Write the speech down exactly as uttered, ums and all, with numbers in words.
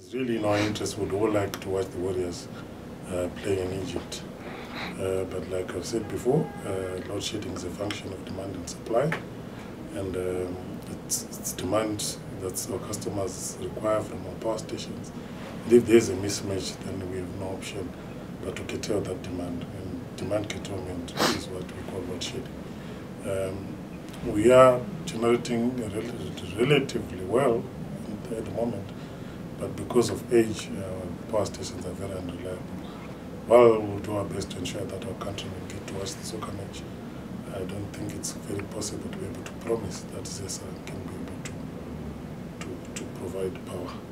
It's really in our interest. We'd all like to watch the Warriors uh, play in Egypt. Uh, but like I've said before, uh, load shedding is a function of demand and supply. And um, it's, it's demand that our customers require from our power stations. And if there's a mismatch, then we have no option but to curtail that demand. And demand curtailment is what we call load shedding. Um, we are generating rel relatively well at the moment, but because of age, our power stations are very unreliable. While we'll do our best to ensure that our countrymen get to watch the soccer match, I don't think it's very possible to be able to promise that ZESA can be able to, to, to provide power.